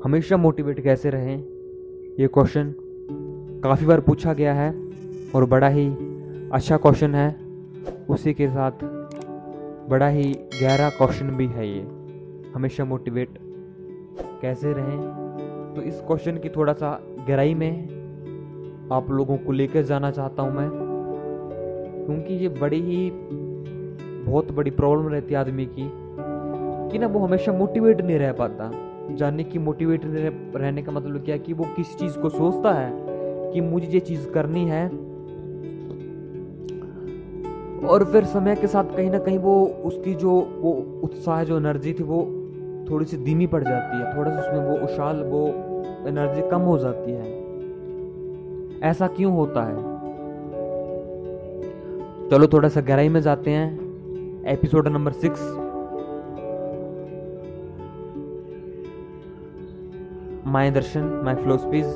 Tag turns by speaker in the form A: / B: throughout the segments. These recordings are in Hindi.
A: हमेशा मोटिवेट कैसे रहें, ये क्वेश्चन काफ़ी बार पूछा गया है और बड़ा ही अच्छा क्वेश्चन है। उसी के साथ बड़ा ही गहरा क्वेश्चन भी है ये, हमेशा मोटिवेट कैसे रहें। तो इस क्वेश्चन की थोड़ा सा गहराई में आप लोगों को लेकर जाना चाहता हूँ मैं, क्योंकि ये बड़ी ही बहुत बड़ी प्रॉब्लम रहती है आदमी की कि ना वो हमेशा मोटिवेट नहीं रह पाता। जानने की मोटिवेट रहने का मतलब क्या है कि वो किस चीज़ को सोचता है कि मुझे ये चीज़ करनी है, और फिर समय के साथ कहीं ना कहीं वो उसकी जो वो उत्साह, जो एनर्जी थी वो थोड़ी सी धीमी पड़ जाती है, थोड़ा सा उसमें वो उछाल, वो एनर्जी कम हो जाती है। ऐसा क्यों होता है? चलो थोड़ा सा गहराई में जाते हैं। एपिसोड नंबर 6, माय दर्शन, माय फिलोसफीज।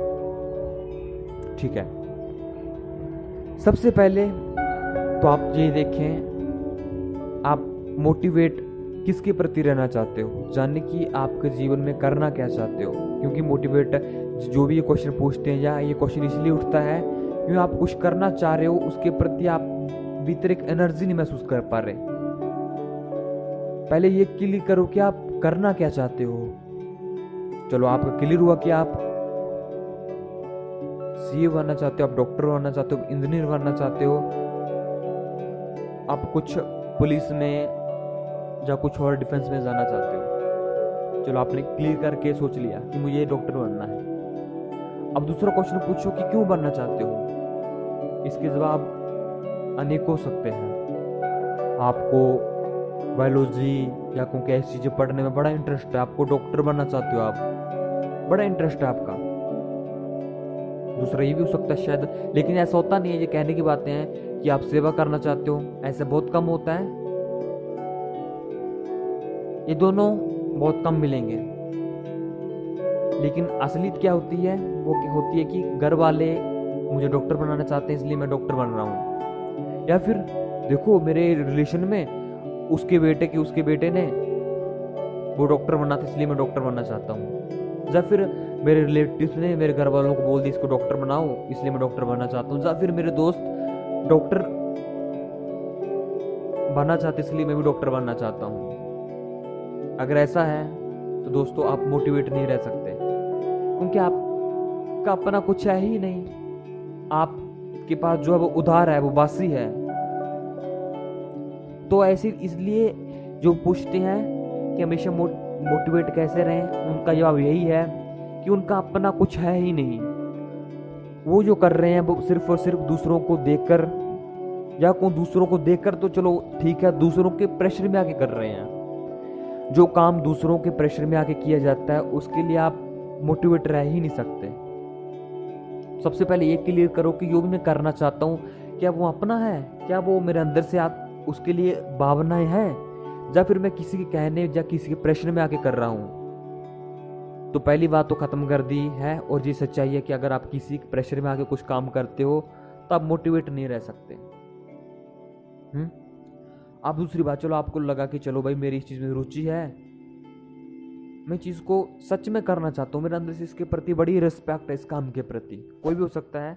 A: ठीक है, सबसे पहले तो आप ये देखें, आप मोटिवेट किसके प्रति रहना चाहते हो, जानने की आपके जीवन में करना क्या चाहते हो। क्योंकि मोटिवेट जो भी ये क्वेश्चन पूछते हैं, या ये क्वेश्चन इसलिए उठता है क्योंकि आप कुछ करना चाह रहे हो, उसके प्रति आप भीतर एक एनर्जी नहीं महसूस कर पा रहे। पहले ये क्लियर करो कि आप करना क्या चाहते हो। चलो आपका क्लियर हुआ कि आप सीए बनना चाहते हो, आप डॉक्टर बनना चाहते हो, इंजीनियर बनना चाहते हो, आप कुछ पुलिस में या कुछ और डिफेंस में जाना चाहते हो। चलो आपने क्लियर करके सोच लिया कि मुझे डॉक्टर बनना है। अब दूसरा क्वेश्चन पूछो कि क्यों बनना चाहते हो। इसके जवाब अनेक हो सकते हैं। आपको बायोलॉजी या कोई ऐसी चीजें पढ़ने में बड़ा इंटरेस्ट है, आपको डॉक्टर बनना चाहते हो, आप बड़ा इंटरेस्ट है आपका। दूसरा ये भी हो सकता है शायद, लेकिन ऐसा होता नहीं है। ये कहने की बातें हैं कि आप सेवा करना चाहते हो, ऐसे बहुत कम होता है। ये दोनों बहुत कम मिलेंगे। लेकिन असलियत क्या होती है, वो क्या होती है कि घर वाले मुझे डॉक्टर बनाना चाहते हैं इसलिए मैं डॉक्टर बन रहा हूँ। या फिर देखो मेरे रिलेशन में उसके बेटे ने वो डॉक्टर बना था इसलिए मैं डॉक्टर बनना चाहता हूँ। या फिर मेरे रिलेटिव्स ने मेरे घर वालों को बोल दिया इसको डॉक्टर बनाओ इसलिए मैं डॉक्टर बनना चाहता हूँ। या फिर मेरे दोस्त डॉक्टर बनना चाहते इसलिए मैं भी डॉक्टर बनना चाहता हूँ। अगर ऐसा है तो दोस्तों आप मोटिवेट नहीं रह सकते, क्योंकि आपका अपना कुछ है ही नहीं। आपके पास जो है वो उधार है, वो बासी है। तो ऐसे इसलिए जो पूछते हैं कि हमेशा मोटिवेट कैसे रहें, उनका जवाब यही है कि उनका अपना कुछ है ही नहीं। वो जो कर रहे हैं वो सिर्फ और सिर्फ दूसरों को देखकर, या को दूसरों को देखकर तो चलो ठीक है, दूसरों के प्रेशर में आके कर रहे हैं। जो काम दूसरों के प्रेशर में आके किया जाता है उसके लिए आप मोटिवेट रह ही नहीं सकते। सबसे पहले ये क्लियर करो कि जो भी मैं करना चाहता हूँ क्या वो अपना है, क्या वो मेरे अंदर से उसके लिए भावनाएं हैं, या फिर मैं किसी के कहने या किसी के प्रेशर में आके कर रहा हूँ। तो पहली बात तो खत्म कर दी है, और ये सच्चाई है कि अगर आप किसी के प्रेशर में आके कुछ काम करते हो तो आप मोटिवेट नहीं रह सकते। आप दूसरी बात, चलो आपको लगा कि चलो भाई मेरी इस चीज में रुचि है, मैं चीज को सच में करना चाहता हूँ, मेरे अंदर से इसके प्रति बड़ी रिस्पेक्ट है, इस काम के प्रति। कोई भी हो सकता है,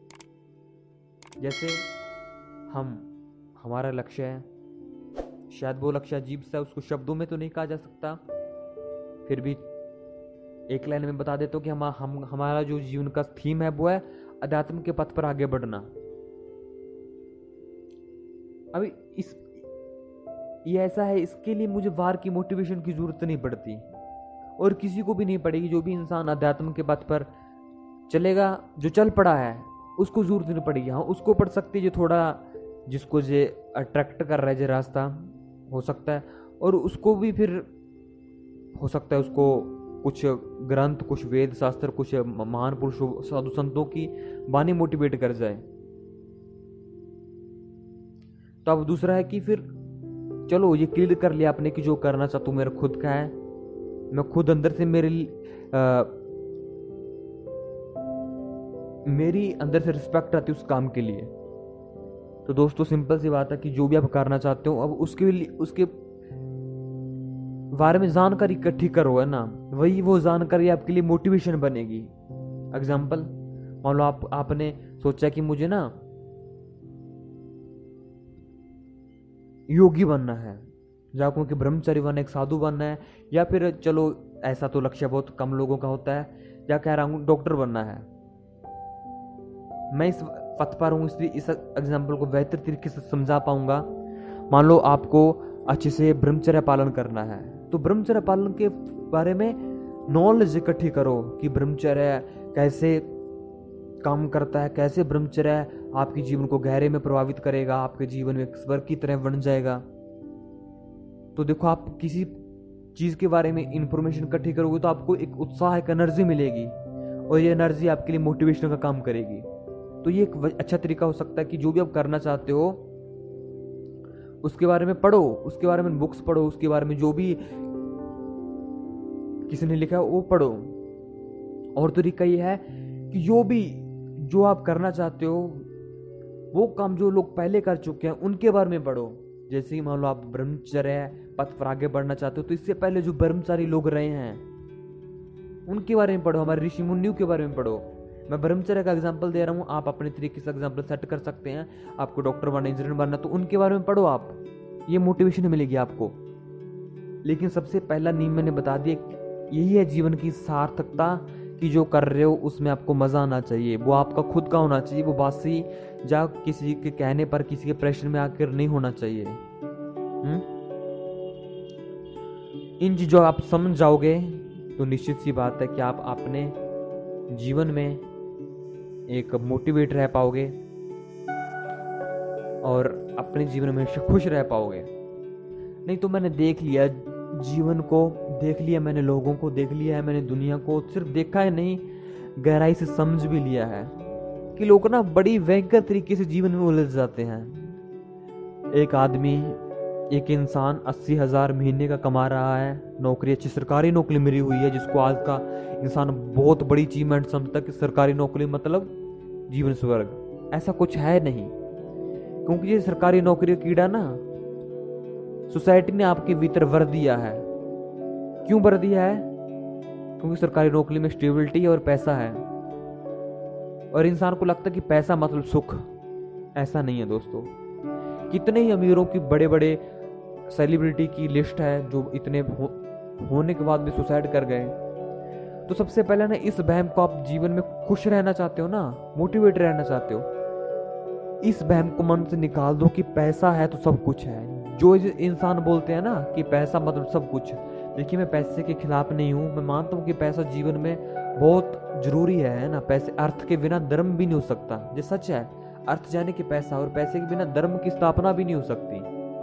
A: जैसे हमारा लक्ष्य है, शायद वो लक्ष्य अजीब सा है, उसको शब्दों में तो नहीं कहा जा सकता, फिर भी एक लाइन में बता देता हूँ कि हमारा जो जीवन का थीम है वो है अध्यात्म के पथ पर आगे बढ़ना। अभी ये ऐसा है, इसके लिए मुझे बाहर की मोटिवेशन की जरूरत नहीं पड़ती, और किसी को भी नहीं पड़ेगी। जो भी इंसान अध्यात्म के पथ पर चलेगा, जो चल पड़ा है, उसको जरूरत नहीं पड़ेगी। हाँ, उसको पड़ सकती है जो थोड़ा जिसको जे अट्रैक्ट कर रहा है जो रास्ता, हो सकता है। और उसको भी फिर हो सकता है उसको कुछ ग्रंथ, कुछ वेद शास्त्र, कुछ महान पुरुषों, साधु संतों की वाणी मोटिवेट कर जाए। तो अब दूसरा है कि फिर चलो ये क्लियर कर लिया आपने कि जो करना चाहता हूँ मेरा खुद का है, मैं खुद अंदर से मेरी अंदर से रिस्पेक्ट आती है उस काम के लिए। तो दोस्तों सिंपल सी बात है कि जो भी आप करना चाहते हो, अब उसके बारे में जानकारी इकट्ठी करो, है ना, वही वो जानकारी आपके लिए मोटिवेशन बनेगी। एग्जाम्पल, मान लो आपने सोचा कि मुझे ना योगी बनना है, या क्योंकि ब्रह्मचारी बनना, एक साधु बनना है, या फिर चलो ऐसा तो लक्ष्य बहुत कम लोगों का होता है, या कह रहा हूँ डॉक्टर बनना है। मैं इस पथ पर हूँ, इसलिए इस एग्जाम्पल को बेहतर तरीके से समझा पाऊंगा। मान लो आपको अच्छे से ब्रह्मचर्य पालन करना है, तो ब्रह्मचर्य पालन के बारे में नॉलेज इकट्ठी करो कि ब्रह्मचर्य कैसे काम करता है, कैसे ब्रह्मचर्य आपके जीवन को गहरे में प्रभावित करेगा, आपके जीवन में स्वर्ग की तरह बन जाएगा। तो देखो, आप किसी चीज के बारे में इंफॉर्मेशन इकट्ठी करोगे तो आपको एक उत्साह, एक एनर्जी मिलेगी, और ये एनर्जी आपके लिए मोटिवेशन का काम करेगी। तो ये एक अच्छा तरीका हो सकता है कि जो भी आप करना चाहते हो उसके बारे में पढ़ो, उसके बारे में बुक्स पढ़ो, उसके बारे में जो भी किसी ने लिखा है वो पढ़ो। और तरीका ये है कि जो आप करना चाहते हो वो काम जो लोग पहले कर चुके हैं उनके बारे में पढ़ो। जैसे कि मान लो आप ब्रह्मचर्य पथ पर आगे बढ़ना चाहते हो, तो इससे पहले जो ब्रह्मचारी लोग रहे हैं उनके बारे में पढ़ो, हमारे ऋषि मुनियों के बारे में पढ़ो। मैं ब्रह्मचर्य का एग्जाम्पल दे रहा हूँ, आप अपने तरीके से एग्जाम्पल सेट कर सकते हैं। आपको डॉक्टर बनना, इंजीनियर बनना, तो उनके बारे में पढ़ो आप, ये मोटिवेशन मिलेगी आपको। लेकिन सबसे पहला नियम मैंने बता दिया, यही है जीवन की सार्थकता, कि जो कर रहे हो उसमें आपको मजा आना चाहिए, वो आपका खुद का होना चाहिए, वो बासी जा किसी के कहने पर, किसी के प्रेशर में आकर नहीं होना चाहिए। इन चीजों आप समझ जाओगे तो निश्चित सी बात है कि आप अपने जीवन में एक मोटिवेट रह पाओगे और अपने जीवन में खुश रह पाओगे। नहीं तो मैंने देख लिया जीवन को, देख लिया मैंने लोगों को, देख लिया है मैंने दुनिया को, सिर्फ देखा है नहीं, गहराई से समझ भी लिया है कि लोग ना बड़ी भयंकर तरीके से जीवन में उलझ जाते हैं। एक आदमी, एक इंसान 80,000 महीने का कमा रहा है, नौकरी, अच्छी सरकारी नौकरी मिली हुई है, जिसको आज का इंसान बहुत बड़ी अचीवमेंट समझता है कि सरकारी नौकरी मतलब जीवन स्वर्ग। ऐसा कुछ है नहीं, क्योंकि ये सरकारी नौकरी का कीड़ा ना सोसाइटी ने आपके भीतर भर दिया है। क्यों भर दिया है? क्योंकि सरकारी नौकरी में स्टेबिलिटी और पैसा है, और इंसान को लगता है कि पैसा मतलब सुख। ऐसा नहीं है दोस्तों। कितने ही अमीरों की बड़े बड़े सेलिब्रिटी की लिस्ट है जो इतने होने के बाद भी सुसाइड कर गए। तो सबसे पहले ना इस वहम को, आप जीवन में खुश रहना चाहते हो ना, मोटिवेट रहना चाहते हो, इस वहम को मन से निकाल दो कि पैसा है तो सब कुछ है। जो इंसान बोलते हैं ना कि पैसा मतलब सब कुछ, देखिए मैं पैसे के खिलाफ नहीं हूँ, मैं मानता हूँ कि पैसा जीवन में बहुत जरूरी है ना। पैसे, अर्थ के बिना धर्म भी नहीं हो सकता, ये सच है। अर्थ जाने कि पैसा, और पैसे के बिना धर्म की स्थापना भी नहीं हो सकती,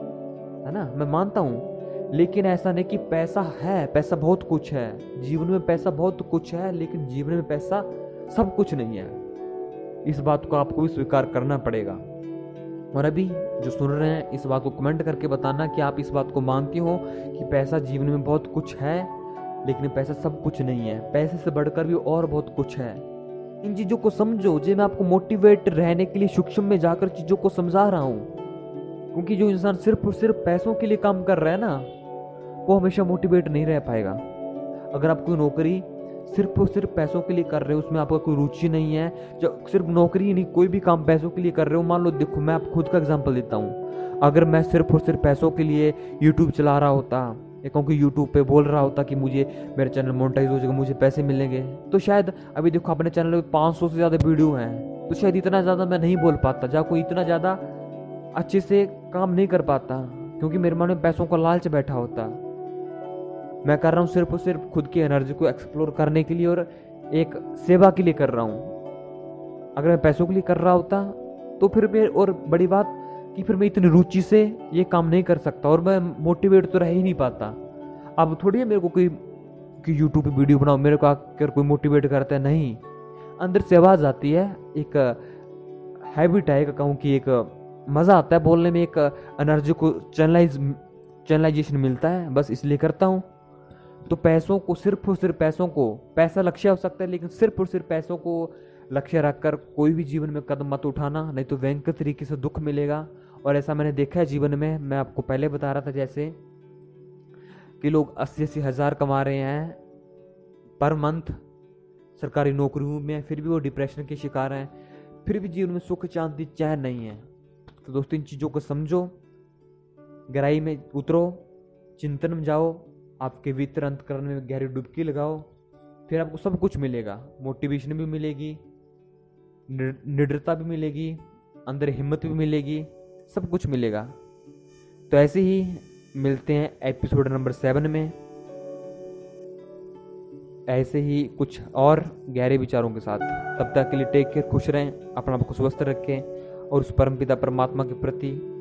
A: है ना, मैं मानता हूँ। लेकिन ऐसा नहीं कि पैसा है, पैसा बहुत कुछ है, जीवन में पैसा बहुत कुछ है, लेकिन जीवन में पैसा सब कुछ नहीं है। इस बात को आपको भी स्वीकार करना पड़ेगा। और अभी जो सुन रहे हैं, इस बात को कमेंट करके बताना कि आप इस बात को मानते हो कि पैसा जीवन में बहुत कुछ है, लेकिन पैसा सब कुछ नहीं है, पैसे से बढ़कर भी और बहुत कुछ है। इन चीजों को समझो, जो मैं आपको मोटिवेट रहने के लिए सूक्ष्म में जाकर चीजों को समझा रहा हूँ। क्योंकि जो इंसान सिर्फ और सिर्फ पैसों के लिए काम कर रहा है ना, वो हमेशा मोटिवेट नहीं रह पाएगा। अगर आप कोई नौकरी सिर्फ और सिर्फ पैसों के लिए कर रहे हो, उसमें आपका कोई रुचि नहीं है, जो सिर्फ नौकरी ही नहीं, कोई भी काम पैसों के लिए कर रहे हो, मान लो, देखो मैं आपको खुद का एग्जांपल देता हूँ। अगर मैं सिर्फ और सिर्फ पैसों के लिए यूट्यूब चला रहा होता, क्योंकि यूट्यूब पे बोल रहा होता कि मुझे मेरे चैनल मोनेटाइज हो जाएगा, मुझे पैसे मिलेंगे, तो शायद अभी देखो अपने चैनल में 500 से ज़्यादा वीडियो हैं, तो शायद इतना ज़्यादा मैं नहीं बोल पाता, जहाँ कोई इतना ज़्यादा अच्छे से काम नहीं कर पाता, क्योंकि मेरे मन में पैसों का लालच बैठा होता। मैं कर रहा हूँ सिर्फ और सिर्फ खुद की एनर्जी को एक्सप्लोर करने के लिए और एक सेवा के लिए कर रहा हूँ। अगर मैं पैसों के लिए कर रहा होता तो फिर मैं, और बड़ी बात कि फिर मैं इतनी रुचि से ये काम नहीं कर सकता, और मैं मोटिवेट तो रह ही नहीं पाता। अब थोड़ी है मेरे को कोई कि यूट्यूब पे वीडियो बनाओ, मेरे को आकर कोई मोटिवेट करता है, नहीं, अंदर से आवाज आती है, एक हैबिट है, कहूँ कि एक मजा आता है बोलने में, एक एनर्जी को चैनलाइजेशन मिलता है, बस इसलिए करता हूँ। तो पैसों को, सिर्फ और सिर्फ पैसों को, पैसा लक्ष्य हो सकता है, लेकिन सिर्फ और सिर्फ पैसों को लक्ष्य रखकर कोई भी जीवन में कदम मत उठाना, नहीं तो भयंकर तरीके से दुख मिलेगा। और ऐसा मैंने देखा है जीवन में। मैं आपको पहले बता रहा था जैसे कि लोग 80-80 हज़ार कमा रहे हैं पर मंथ सरकारी नौकरियों में, फिर भी वो डिप्रेशन के शिकार हैं, फिर भी जीवन में सुख शांति चैन नहीं है। तो दोस्तों इन चीज़ों को समझो, गहराई में उतरो, चिंतन में जाओ, आपके भीतर अंतःकरण में गहरी डुबकी लगाओ, फिर आपको सब कुछ मिलेगा। मोटिवेशन भी मिलेगी, निडरता भी मिलेगी, अंदर हिम्मत भी मिलेगी, सब कुछ मिलेगा। तो ऐसे ही मिलते हैं एपिसोड नंबर 7 में, ऐसे ही कुछ और गहरे विचारों के साथ। तब तक के लिए टेक केयर, खुश रहें, अपना आप को स्वस्थ रखें और उस परमपिता परमात्मा के प्रति